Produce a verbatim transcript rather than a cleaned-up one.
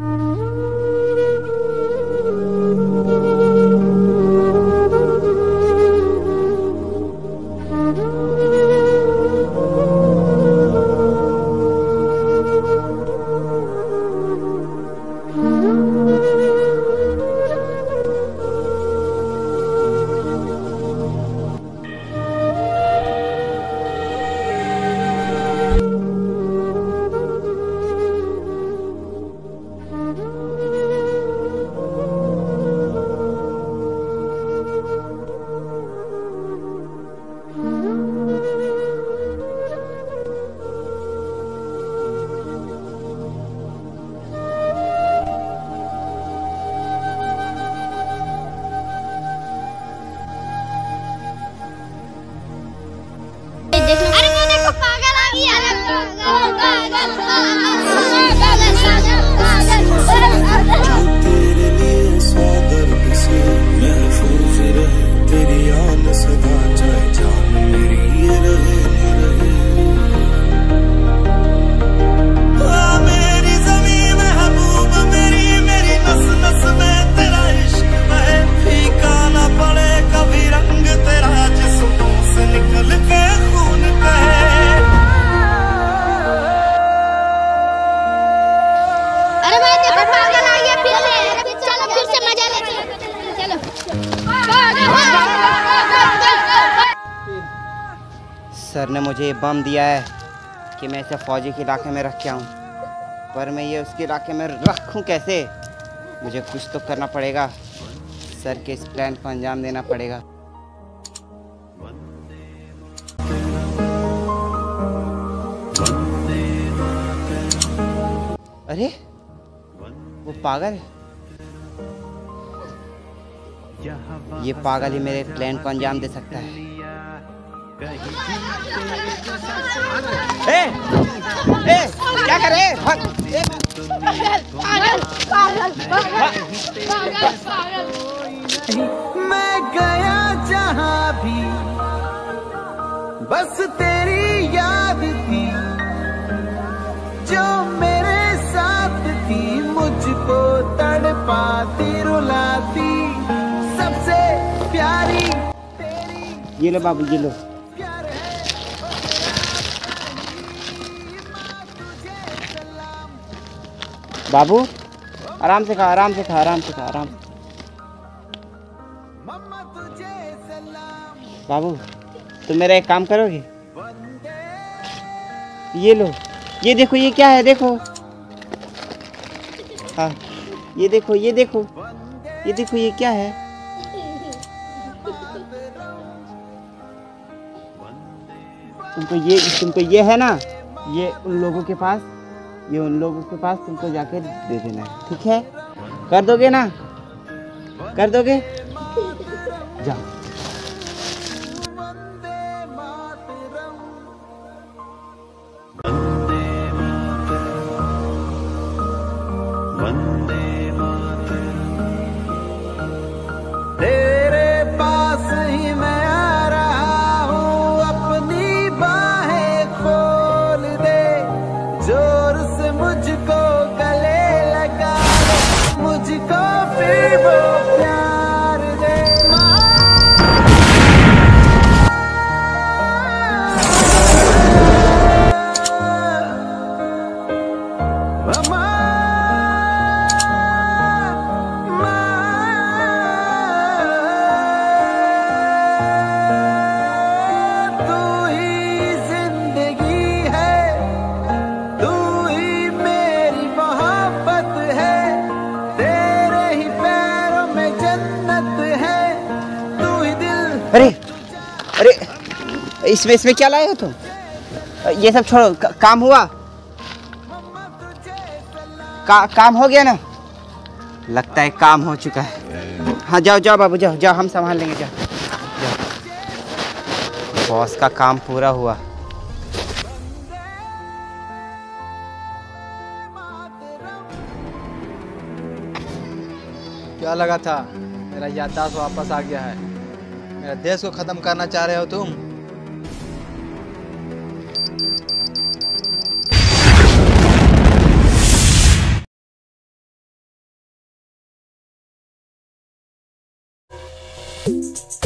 Sir ने मुझे ये बम दिया है कि मैं इसे फौजी के इलाके में रख के आऊँ, पर मैं ये उसके इलाके में रखूँ कैसे? मुझे कुछ तो करना पड़ेगा। सर के इस प्लान को अंजाम देना पड़ेगा। अरे वो पागल, ये पागल ही मेरे प्लान को अंजाम दे सकता है। ए, ए, क्या कर रहे? मैं गया जहाँ भी बस तेरी याद थी, जो मेरे साथ थी, मुझको तड़पाती रुलाती, सबसे प्यारी तेरी। ये लो बाबू, ये लो। बाबू आराम से खा, आराम से खा, आराम से खा, आराम। बाबू तुम मेरा एक काम करोगे? ये लो, ये देखो, ये क्या है? देखो, हाँ ये देखो, ये देखो, ये देखो, ये क्या है? तुमको ये तुमको ये है ना, ये उन लोगों के पास, ये उन लोगों के पास तुमको जाके दे देना है, ठीक है? कर दोगे ना? कर दोगे? जाओ। तेरे पास ही मैं आ रहा हूँ, अपनी बाहें खोल दे, जोर से मुझको गले लगा, मुझको फिर वो प्यार दे। मामा अरे अरे इसमें इसमें क्या लाए हो तुम? ये सब छोड़ो, का, काम हुआ? का, काम हो गया ना? लगता है काम हो चुका है। हाँ जाओ जाओ बाबू, जाओ जाओ, हम संभाल लेंगे, जाओ जाओ। बॉस का काम पूरा हुआ। क्या लगा था मेरा याददाश्त वापस आ गया है? मेरा देश को खत्म करना चाह रहे हो तुम? है।